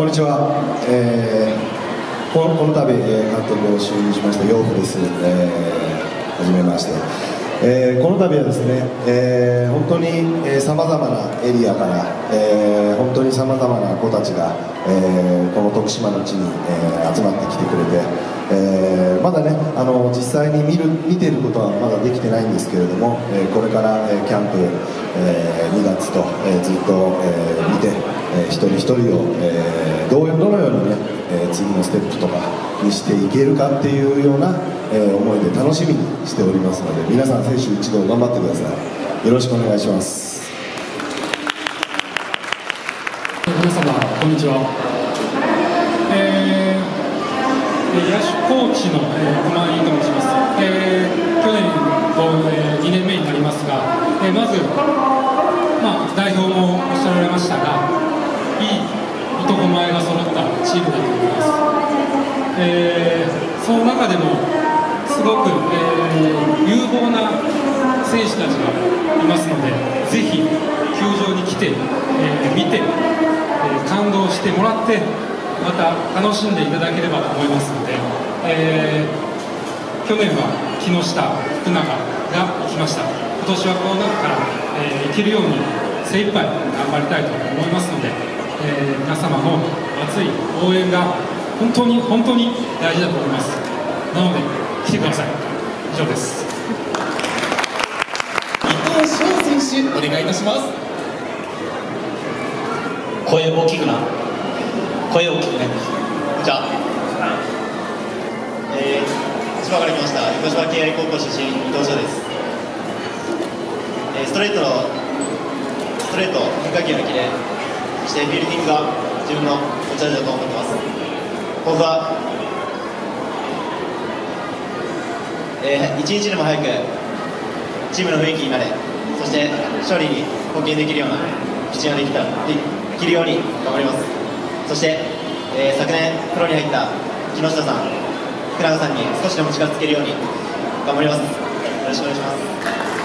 こんにちは、この度、監督を就任しました養父です、はじめまして、この度はですね、本当にさまざまなエリアから、本当にさまざまな子たちが、この徳島の地に、集まってきてくれて、まだね実際に見ていることはまだできてないんですけれども、これから、キャンプ、2月と、ずっと、見て、一人一人を、どのようにね、次のステップとかにしていけるかっていうような、思いで楽しみにしておりますので、皆さん選手一同頑張ってください。よろしくお願いします。 皆様こんにちは。野手コーチの熊井と申します。去年2年目になりますが、まず、代表もおっしゃられましたが、いい男前が揃ったチームだと思います。その中でもすごく、有望な選手たちがいますので、ぜひ球場に来て、見て、感動してもらって、また楽しんでいただければと思いますので、去年は木下、福永が行きました。今年はこの中から、行けるように精一杯頑張りたいと思いますので、皆様の熱い応援が本当に本当に大事だと思います。なので来てください。以上です。 伊藤翔選手お願いいたします。 声大きくな、声大きくね。 じゃあ、千葉から来ました広島慶愛高校出身伊藤翔です。ストレート変化球のキレ、そしてフィールディングが自分の持ち味だと思ってます。抱負は、一日でも早くチームの雰囲気になれ、そして勝利に貢献できるようなピッチングができるように頑張ります。そして、昨年プロに入った木下さん、福永さんに少しでも近づけるように頑張ります。よろしくお願いします。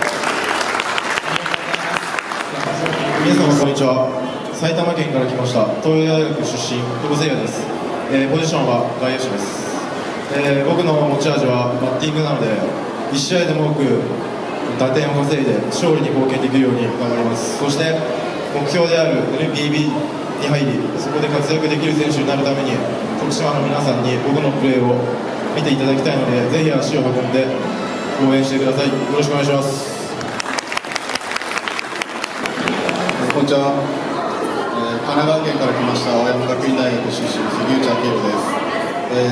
皆様こんにちは。埼玉県から来ました東洋大学出身久保誠也です。ポジションは外野手です。僕の持ち味はバッティングなので、1試合でも多く打点を稼いで勝利に貢献できるように頑張ります。そして目標である NPB に入り、そこで活躍できる選手になるために、徳島の皆さんに僕のプレーを見ていただきたいので、ぜひ足を運んで応援してください。よろしくお願いします。 こんにちは。神奈川県から来ました青山学院大学出身杉内明宏です。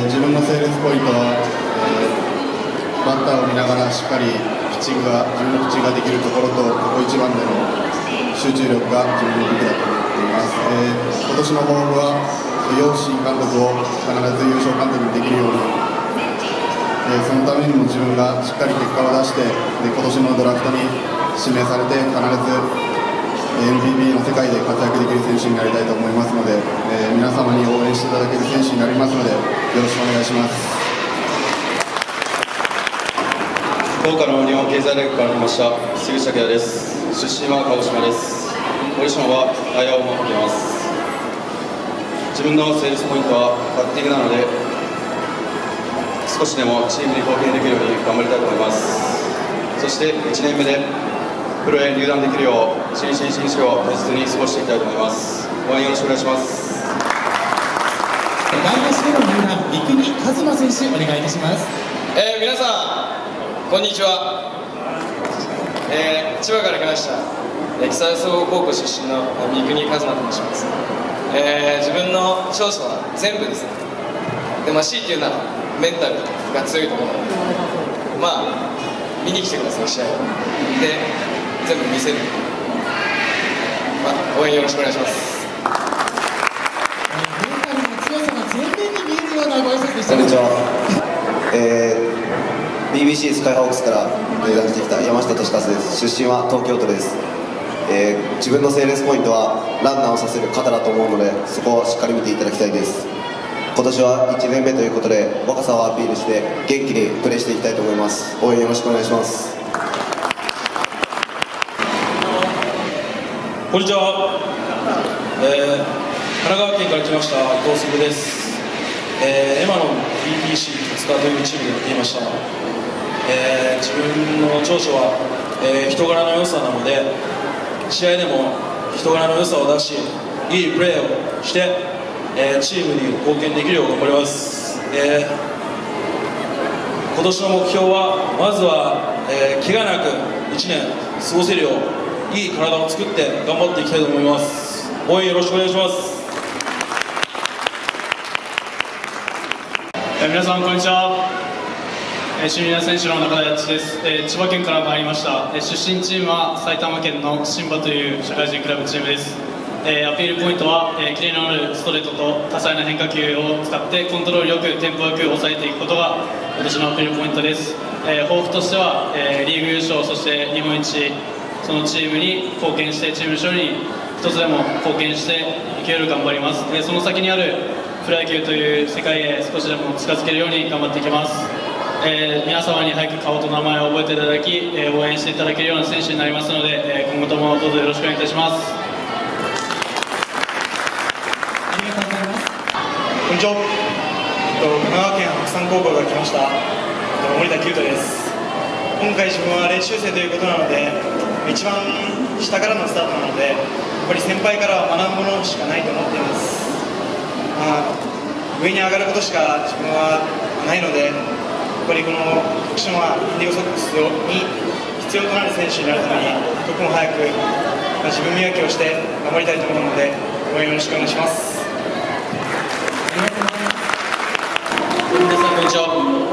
自分のセールスポイントは、バッターを見ながらしっかり自分のピッチングができるところと、ここ一番での集中力が自分の武器だと思っています。今年の抱負は養父新監督を必ず優勝監督にできるように、そのためにも自分がしっかり結果を出して、今年のドラフトに指名されて必ずNPB の世界で活躍できる選手になりたいと思いますので、皆様に応援していただける選手になりますので、よろしくお願いします。 福岡の日本経済大学から来ました杉内明です。出身は鹿児島です。ポジションは内野を守っています。自分のセールスポイントはバッティングなので、少しでもチームに貢献できるように頑張りたいと思います。そして1年目でプロへ入団できるよう、新種を大切に過ごしていきたいと思います。応援よろしくお願いします。 外野手の入団、三國一馬選手お願いいたします。 皆さんこんにちは。千葉から来ました木更津総合高校出身の三國一馬と申します。自分の長所は全部ですね。で、強いて言うならメンタルが強いところ、見に来てください、試合を。で全部見せる、応援よろしくお願いします。 メンタルの強さが前面に見えるようなご挨拶でした。 こんにちは。BBC スカイホークスから入団してきた山下俊和です。出身は東京都です。自分のセールスポイントはランナーをさせる肩だと思うので、そこをしっかり見ていただきたいです。今年は1年目ということで、若さをアピールして元気にプレーしていきたいと思います。応援よろしくお願いします。 こんにちは。 奈川県から来ました伊藤卓です、エマノン BTC 戸塚というチームでやっていました、自分の長所は、人柄の良さなので試合でも人柄の良さを出しいいプレーをして、チームに貢献できるよう頑張ります、今年の目標はまずは、怪我なく1年過ごせるよういい体を作って頑張っていきたいと思います。応援よろしくお願いします。 皆さんこんにちは。シニア選手の中田敦です。千葉県から参りました。出身チームは埼玉県の新馬という社会人クラブチームです。アピールポイントはキレのあるストレートと多彩な変化球を使ってコントロールよくテンポよく抑えていくことが今年のアピールポイントです。抱負としてはリーグ優勝、そして日本一、そのチームに貢献してチーム勝利に一つでも貢献していけるよう頑張ります。その先にあるプロ野球という世界へ少しでも近づけるように頑張っていきます。皆様に早く顔と名前を覚えていただき、応援していただけるような選手になりますので、今後ともどうぞよろしくお願いいたします。 ありがとうございます。こんにちは。神奈川県白山高校から来ました森田久斗です。今回自分は練習生ということなので一番下からのスタートなのでやっぱり先輩からは学ぶものしかないと思っています。上に上がることしか自分はないので、やっぱりこの徳島インディゴソックスに必要となる選手になるために一刻も早く自分磨きをして頑張りたいと思うので応援よろしくお願いします。 皆さんこんにちは。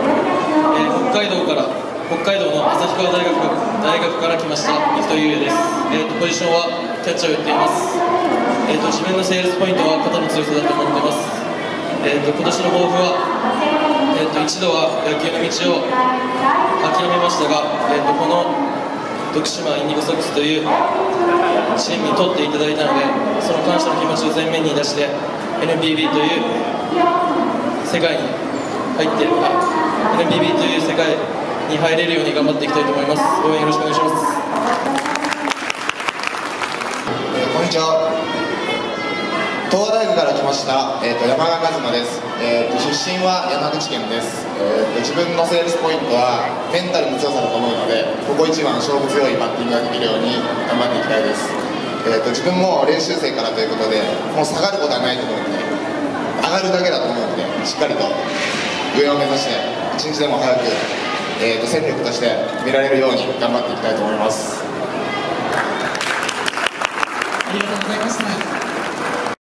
北海道の旭川大学から来ました生田優也です。ポジションはキャッチャーをやっています。自分のセールスポイントは肩の強さだと思っています。今年の抱負は、一度は野球の道を諦めましたが、この徳島インディゴソックスというチームに取っていただいたので、その感謝の気持ちを前面に出して NPB という世界に入っているか NPB という世界に入れるように頑張っていきたいと思います。応援よろしくお願いします。 こんにちは。東亜大学から来ました、山川和馬です。出身は山口県です。自分のセールスポイントはメンタルの強さだと思うので、ここ一番勝負強いバッティングができるように頑張っていきたいです。自分も練習生からということで、もう下がることはないと思うので、上がるだけだと思うので、しっかりと上を目指して一日でも早く、戦力として見られるように頑張っていきたいと思います。 ありがとうございました。